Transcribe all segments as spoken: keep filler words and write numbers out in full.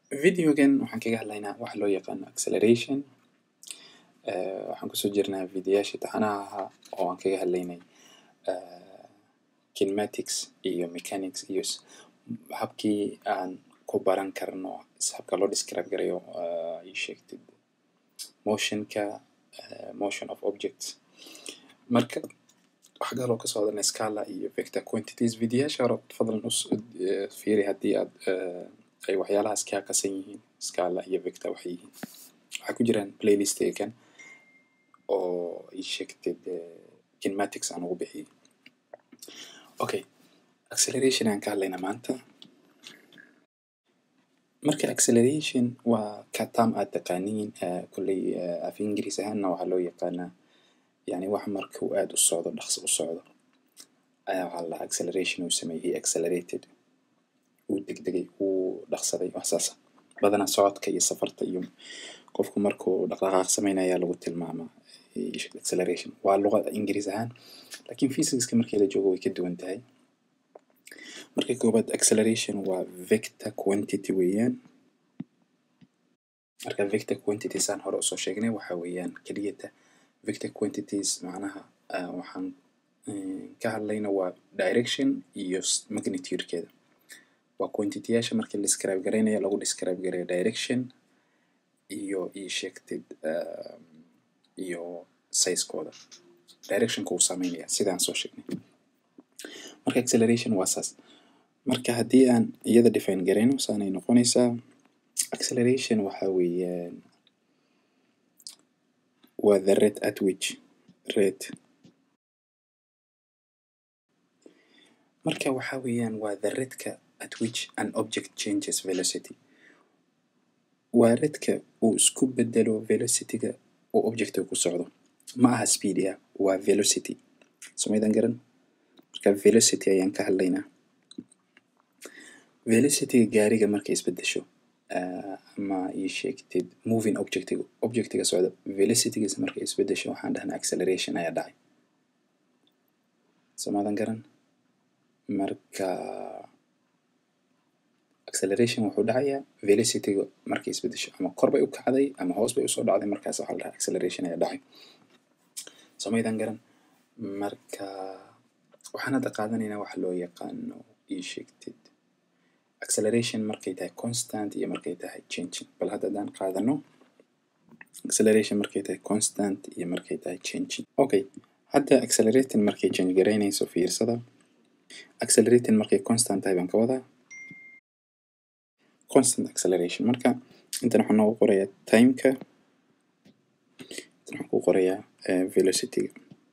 videogan waxaan kaga hadlaynaa waxa loo yaqaano acceleration. Uh, waxaan kusoo jirnaa videoyaashii taxanaha ahaa oo aan kaga hadlaynay uh, kinematics iyo mechanics iyo habkii aan ku baran karno habka loo describe garayo uh, ii sheegtid motionka uh, motion of objects. marka waxa kaloo kasoo hadalnay scala iyo vector quantities. videoyaasha hore fadlan us uh, fiiri haddii aad uh, ay waxyaalahaas ka qasan yihiin scala iyo vector waxay yihiin. waxaa ku jiraan playlist-kan oo ii sheegtid uh, kinematics aan ugu bixiyay. okay, acceleration aan ka hadlaynaa maanta. marka acceleration waa ka term aad taqaaniin uh, kulley uh, af ingiriis ahaanna waxaa loo yaqaanaa yani wax marka uu aad u socdo dhaqso u socdo ayaa waxaa la acceleration uu sameeyay accelerated uu degdegay uu dhaqsaday wax saas badanaa socodka iyo safarta iyo qofku markuu dhaqdhaqaaq sameynaya lagu tilmaamaa acceleration. waa luqada ingiriis ahaan laakiin physics markii la joogo way ka duwan tahay. marka koobaad acceleration waa vector quantity weeyaan. marka vector quantities aan hore usoo sheegnay waxa weeyaan keliyata vector quantities macnaha uh, waxaan uh, ka hadlayna waa direction iyo magnitude-keeda. waa quantity-yaasha markii la describe garaynayo lagu describe garayo direction iyo ii sheegtid uh, iyo size-kooda. direction-ka uu saameynaya sidaan soo sheegnay. marka acceleration waa saas. marka haddii aan iyada define garayno saanay noqonaysaa. acceleration waxa weeyaan waa the rate at which rate marka waxa weeyaan waa the rate-ka at which an object changes velocity. waa rate-ka uu isku bedelo velocity-ga oo object-ka ku socdo. ma aha speed ya, waa velocity. somaydan garan? marka velocity ayaan ka hadlaynaa. velocity-ga gaariga markay isbedesho uh, ama ii sheegtid moving object-ga object-ga socda velocity-giisa markay isbedesho waxaan dhahnaa acceleration ayaa dhacay. somaydan garan? marka acceleration wuxuu dhacayaa velocity-ga markay isbedesho ama kor bay u kacday ama hoos bay usoo dhacday. markaas waxaa la dhahaa acceleration ayaa dhacay. somaydan garan? marka waxaan hadda qaadanaynaa waxa loo yaqaano ii sheegtid acceleration markay tahay constant iyo markay tahay changing. bal hadda haddaan qaadano acceleration markay tahay constant iyo markay tahay changing. okay, hadda accelerating markay change garaynayso fiirsada. accelerating markay constant tahay baan ka wadaa constant acceleration. marka intan waxaan noogu qorayaa time-ka, intan waxaan ku qorayaa uh, velocity-ga.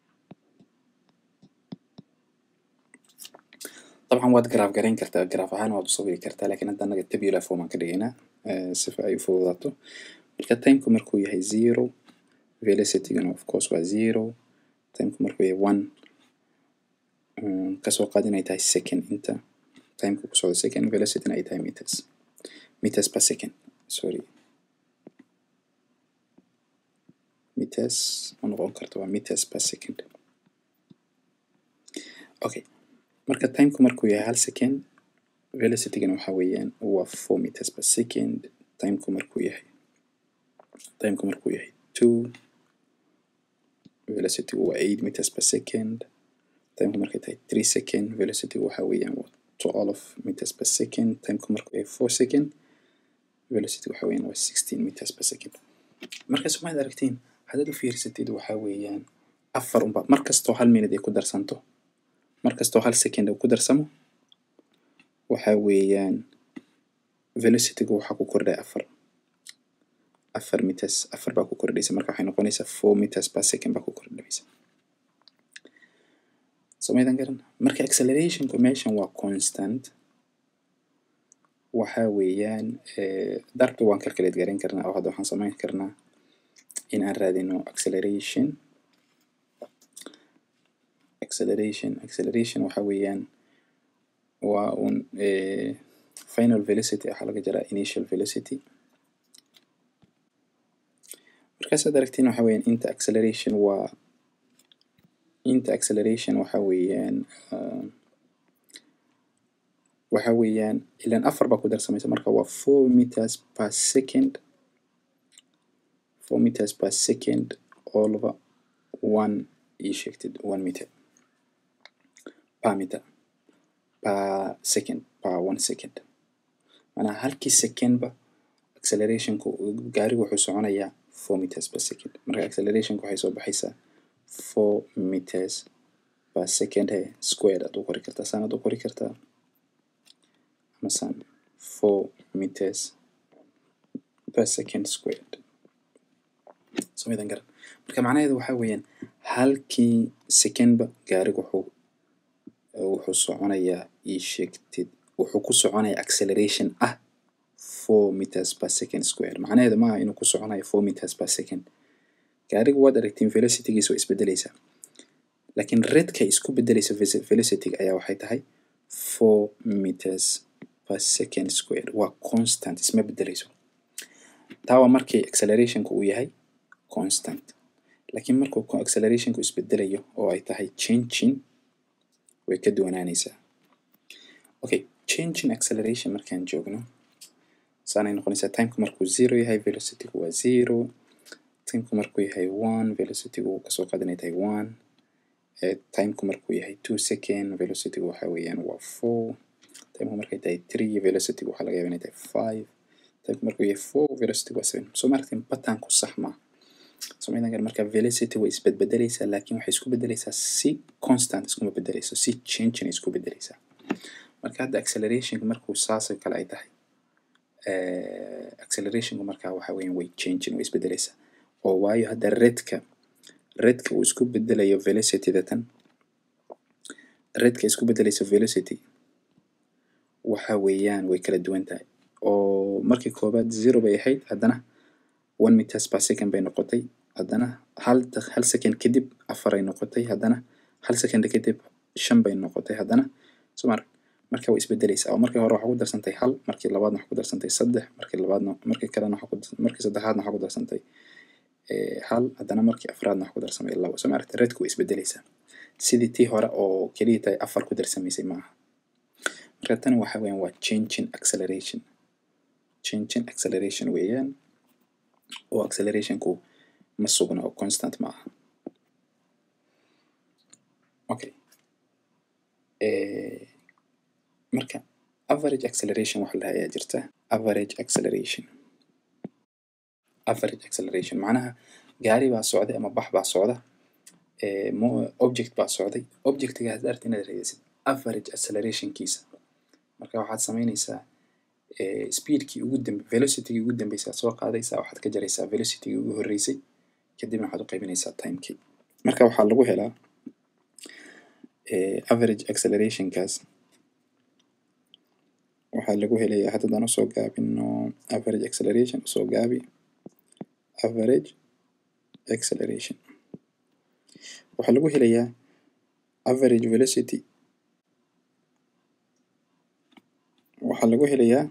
طبعا waad graph garayn kartaa, graph ahaan waad u sawiri kartaa, laakiin hadda anaga tabular form aan ka dhigaynaa uh, sifa ay u fududaato. marka time-ku markuu yahay zero velocity-gana of course waa zero. time-ku markuu yahay one um, kasoo qaad inay tahay second inta time-ku ku socdo second, velocity-na ay tahay meters meters per second. sorry meters ma noqon karto, waa meters per second. okay, marka time-ku markuu yahay hal second velocity-gana waxa weeyaan waa four meters per second. time-ku markuu yahay time-ku markuu yahay two velocity-gu waa eight meters per second. time-ku markay tahay three second velocity-gu waxa weeyaan waa twelve meters per second. time-ku markuu yahay four second velocity-gu waxa weeyaan waa sixteen meters per second. marka somaad aragtiin haddaad u fiirsatid waxa weeyaan afar unba markastoo hal minute ay ku darsanto markastoo hal second uu ku darsamo waxa weeyaan velocity-gu waxa ku kordhay afar afar meters afar baa ku kordhaysa. marka waxay noqonaysaa four meters per second baa ku kordhaysa. somaydan garan? marka acceleration-ku meeshan waa constant. waxa weeyaan uh, dartu waan calculate garan karnaa oo hadda waxaan samayn karnaa in aan raadino acceleration acceleration acceleration waxa weeyaan waa un uh, final velocity waxa laga jaraa initial velocity. markaas aad aragtiin waxa weeyaan inta acceleration waa inta acceleration waxa weeyaan uh, waxa weeyaan ilaan afar baa ku darsamaysa marka waa four meters per second four meters per second all over one ii sheegtid one meter per meter per second per one second manaa halkii secondba accelerationku gaarigu wuxuu soconayaa four meters per second marka accelerationku waxay soo baxaysaa four meters per second he squared aad u qori kartaa saan aad u qori kartaa مثلا four meters per second squared سميدان قرن marka macnaheedu waxa weeyaan halkii secondba gaarigu wuxuu wuxuu soconayaa ii sheegtid wuxuu ku soconayaa acceleration ah four meters per second squared macnaheedu maaha inuu ku soconayo four meters per second gaarigu waad aragtiin velocity-giisa way isbedelaysaa laakiin rate-ka isku bedelaysa velocity-ga ayaa waxay tahay four meters per second squared waa constant isma bedelayso taa waa markii accelerationku uu yahay constant laakiin markuu accelerationku isbedelayo oo ay tahay changing way ka duwanaanaysaa okay changing acceleration markaan joogno saanay noqonaysaa timeka markuu zero yahay velocity-gu waa zero timeka markuu yahay one velocity-gu kasoo qaadanay tahay one timeka markuu yahay two second velocity-gu waxa weeyaan waa four timeka markay tahay three velocity waxaa laga yaabaa inay tahay five timeka markuu yahay four velocity waa seven soo maragteen patternku sax ma سمعنا قال مركب velocity ويسبدليسا لكن waxay isku bedelaysaa si constant iskuma bedelayso si change isku bedelaysaa marka hadda acceleration markuu saasay kala ay tahay ee acceleration marka waxa weeyaan way change way isbedelaysaa oo waayo hadda rate-ka rate-ka uu isku bedelayo velocity datan rate-ka isku bedelayso velocity waxa weeyaan way kala duwan tahay oo markii koobaad zero bay ahayd haddana one meters per second bay noqotay haddana hal hal second kadib afar ay noqotay haddana hal second kadib shan bay noqotay haddana sumar marka way isbedelaysaa oo markii hore waxa ku darsantay hal markii labaadna waxa ku darsantay saddex markii labaadna markii kalena waxa ku markii saddexaadna waxa ku darsantay ee hal haddana markii afraadna waxa ku darsamay labo sumar rate-ku isbedelaysaa sidii tii hore oo kaliya tay afar ku darsamaysay maaha marka tan waxa weeyaan waa changing acceleration changing acceleration weeyaan oo accelerationku ma sugna oo constant ma aha okay ee marka average acceleration waxa la hayaa jirta average acceleration average acceleration macnaha gaari baa socday ama bax baa socda ee object baa socday objectiga aad aragtay inaad raadisid average acceleration kiisa marka waxaad sameynaysaa ee speedkii ugu dambe velocity-gii ugu dambeysay soo qaadaysaa waxaad ka jaraysaa velocity-gii ugu horeysay kadibna waxaad u qaybinaysaa time-kii marka waxaa lagu helaa ee average acceleration kaas waxaa lagu helayaa hadda daan usoo gaabino average acceleration usoo gaabi average acceleration waxaa lagu helayaa average velocity waxaa lagu helayaa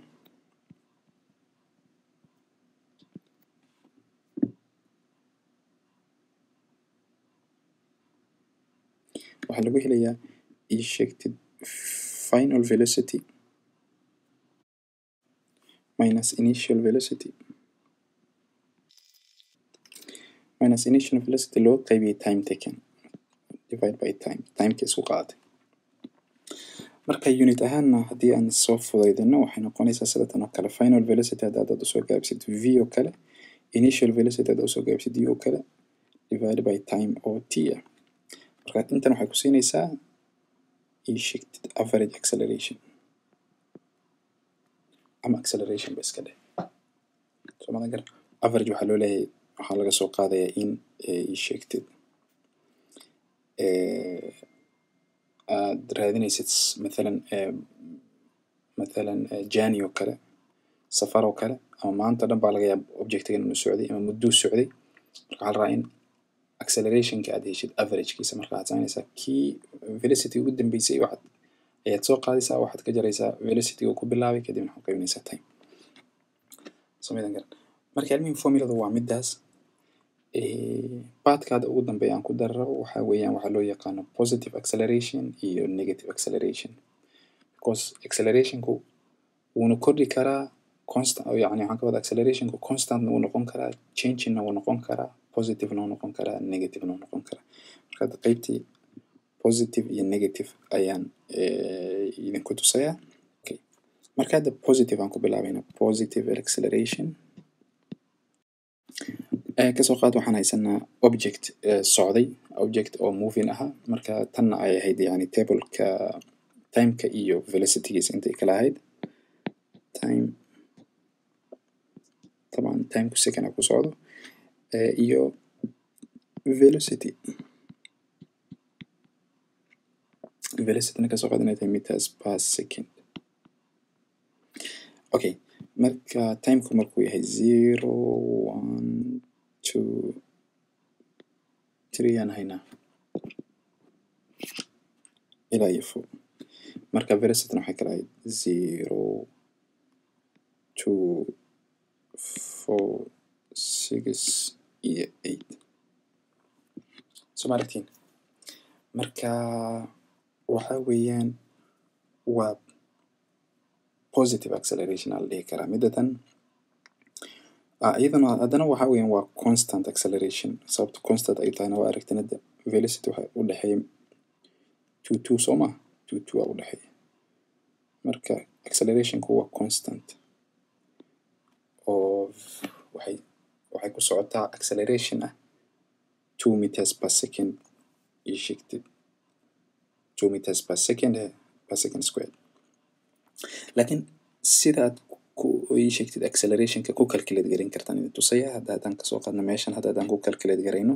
waxaa lagu helayaa ii sheegtid final velocity minus initial velocity minus initial velocity loo qaybiyay time taken divide by time timeka isku qaaday marka unit ahaanna haddii aan soo fudaydino waxay noqonaysaa sida tan oo kale final velocity haddaad usoo gaabsid v oo kale initial velocity haddaad usoo gaabsid u oo kale divide by time oo t ah marka intan waxay ku siinaysaa ii sheegtid average acceleration ama acceleration ba iska dheh soo ma gar average waxaa loo leeyahay waxaa laga soo qaadayaa in ii sheegtid ee aad raadinaysid مثلا مثلا جاني oo kale safar oo kale ama maanta dhan baa laga yaabaa objectigan inuu socday ama mudduu socday marka waxaa la rabaa in accelerationka aad heshid averagekiisa marka waxaad samaynaysaa kii velocity ugu dambeysay waxaad ayaad soo qaadaysaa waxaad ka jaraysaa velocity uu ku bilaabay kadibna waxaad qaybinaysaa time samayn garan marka ilmihin formulada waa midaas ee pathkaada ugu dambeeya aan ku darro waxa weeyaan waxa loo yaqaano positive acceleration iyo negative acceleration because accelerationku wuuna kordhi karaa constant yani waxaan ka wada accelerationku constant wuu noqon karaa, changina wuu noqon karaa, positive-na wuu noqon karaa, negative-na wuu noqon karaa. marka hadda qaybtii positive iyo negative ayaan idinku tusayaa. okay. marka hadda positive aan ku bilaabayna, positive acceleration. kasoo qaad waxaan haysanaa object socday, object oo moving ahaa. marka tanna ay ahayd yani tableka timeka iyo velocitygiisa intay kala ahayd. time طبعا timeku second ku socdo iyo velocity velocity kasoo qaad inay tahay meters per second. okay. marka timeku markuu yahay zero one two three aan haynaa ilaa iyo four. marka velocity waxay kala ahayd zero two four six iyo eight. soo ma aragtiin? marka waxa weeyaan waa positive acceleration aan la dhihi karaa. midda tan iyadana haddana waxa weeyaan waa constant acceleration. sababta constant ay tahayna waa aragtin hadda velocity waxa u dhexeeya two two soo ma two two u dhexeeya. marka accelerationku waa constant oo waxay waxay ku socotaa acceleration ah two meters per second ii sheegtid two meters per second per second square. laakiin sidaad ku ii sheegtid accelerationka ku calculate garan kartaan idin tusaya. hadda haddaan kasoo qaadno meeshan, hadda haddaan ku calculate garayno,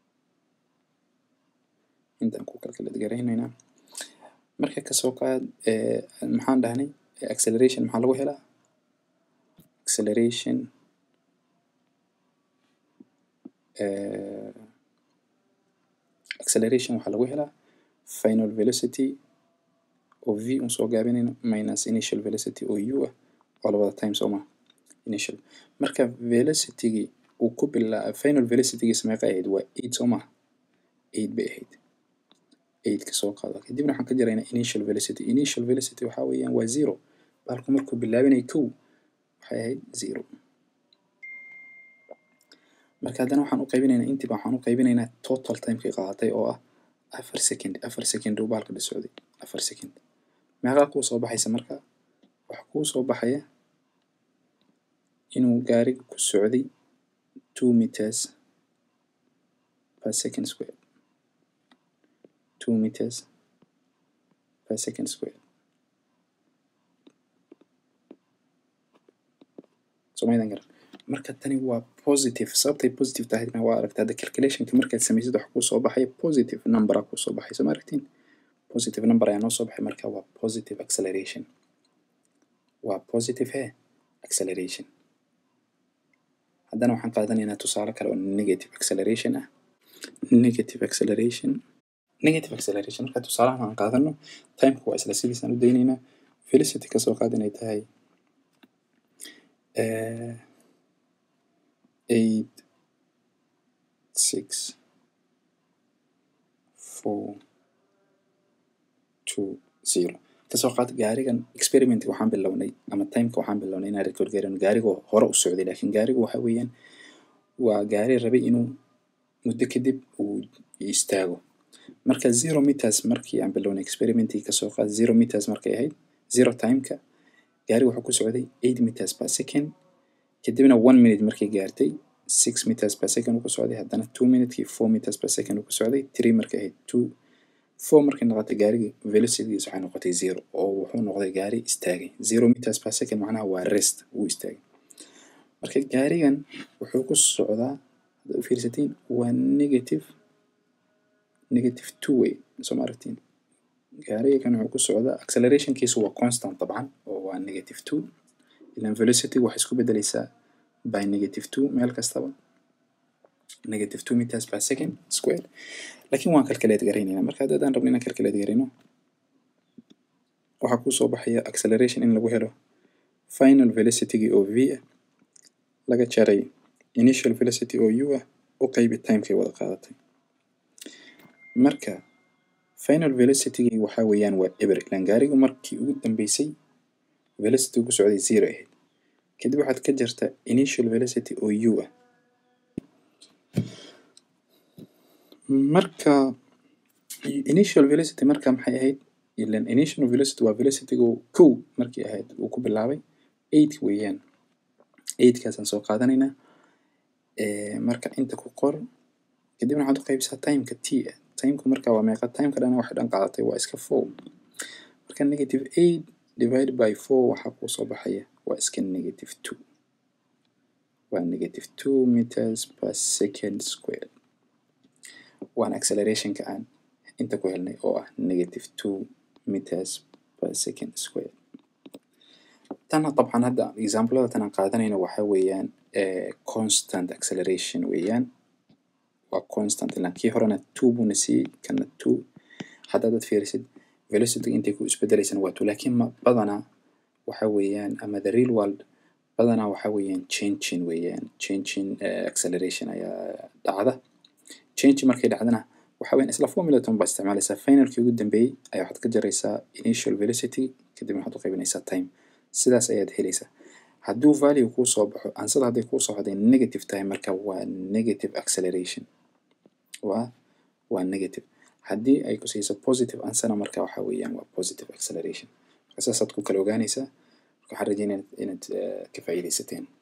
intaan ku calculate garaynaynaa. marka kasoo qaad maxaan dhahnay acceleration maxaa lagu helaa? acceleration uh, acceleration waxaa lagu helaa final velocity oo v un soo gaabinayno minus initial velocity oo u ah oo labada times oo ma initial. marka velocity-gi uu ku bilaa final velocity-giisa meeqa ahayd? waa eight soo ma eight bay ahayd. eight ka soo qaado kadibna waxaan ka jaraynaa initial velocity. initial velocity waxaa weeyaan waa zero. baalku markuu bilaabinay kow waxay ahayd zero. marka haddana waxaan u qaybinaynaa intiiba waxaan u qaybinaynaa total timekii qaadatay oo ah afar second. afar second uu baalka dhi socday afar second. meeqaa kuu soo baxaysa marka? waxa kuu soo baxaya inuu gaariga ku socday two meters per second square. two meters per second square. somaydan garan. marka tani waa positive. sababtay positive tahayna waa aragtaa hadda calculationka markaad samaysid waxa kuu soo baxaya positive number kuu soo baxay. soo ma aragtiin? positive number ayaa noo soo baxay. marka waa positive acceleration. waa positive he acceleration. haddana waxaan qaadanaynaa tusaale kale oo negative acceleration ah. negative acceleration negative acceleration marka tusaalahan aan qaadano timeku waa isla sidiisaan u daynaynaa. velocity kasoo qaad inay tahay eight six four two zero. kasoo qaad gaarigan experiment waxaan bilownay ama timeka waxaan bilownay inaan record garayno gaariga hore u socday. laakiin gaarigu waxa weeyaan waa gaari rabay inuu muddo kadib uu istaago. marka zero meters markii aan bilownay experimentii kasoo qaad zero meters markay ahayd zero timeka gaariga wuxuu ku socday eight meters per second. kadibna one minute markay gaartay six meters per second uu ku socday. haddana two minute four meters per second uu ku socday. three markay ahayd two four markay noqotay gaariga velocitygiisa waxay noqotay zero oo wuxuu noqday gaari istaagay. zero meters per second macnaha waa rest wuu istaagay. marka gaarigan wuxuu ku socdaa hadda u fiirsatiin waa negative negative two way. soo ma aragtiin? gaarigan wuxuu ku socdaa accelerationkiisu waa constant طبعا oo waa negative two. ilan velocity waxay isku bedelaysaa by negative two meel kastaba negative two meters per second square. laakiin waan calculate garaynaynaa. marka haddaan rabno inaan calculate garayno waxaa kuu soo baxaya acceleration in lagu helo final velocity-gi oo v ah laga jaray initial velocity oo u ah u qaybi timekay wada qaadatay. marka final velocity waxa weeyaan waa eber ilaan gaarigu markii ugu dambeysay velocity ku socday zero ahayd kadib waxaad ka jirtaa initial velocity oo u ah marka initial velocity marka maxay ahayd ilaan initial velocity waa velocity kow markii ahayd uu ku bilaabay eight weeyaan eight kaasaan soo qaadanaynaa ee marka inta ku qor kadibna waxaad u qaybsaa timeka t timeka marka waa meeqa timeka dhan waxa dhan qaadatay waa iska four marka negative eight divided by four waxa ku soo baxaya waa iska negative two waa negative two meters per second squared waan acceleration ka aan inta ku helnay oo ah negative two meters per second squared tana طبعا hadda example tan qaadanayna waxa weeyaan constant acceleration weeyaan waa constant laakiin horena two buu nasi kana two hadda dad fiirisid velocity intay ku isbedelaysan waa two laakiin badana waxa weeyaan ama the real world badana waxa weeyaan changing weeyaan changing acceleration ayaa dhacda change markay dhacdana waxa weeyaan isla formula tan baa isticmaalaysaa finalkii ugu dambeeyay ayaa waxaad ka jaraysaa initial velocity kadibna waxaad u qaybinaysaa time sidaas ayaad helaysaa hadduu value ku soo baxo answer haday ku soo baxday negative time marka waa negative acceleration waa waa negative haddii ay ku siiso positive answer marka waxa weeyaan waa positive acceleration asaasaad ku kala ogaanaysaa waxaan rajaynayaa inaad ka faa'iidaysateen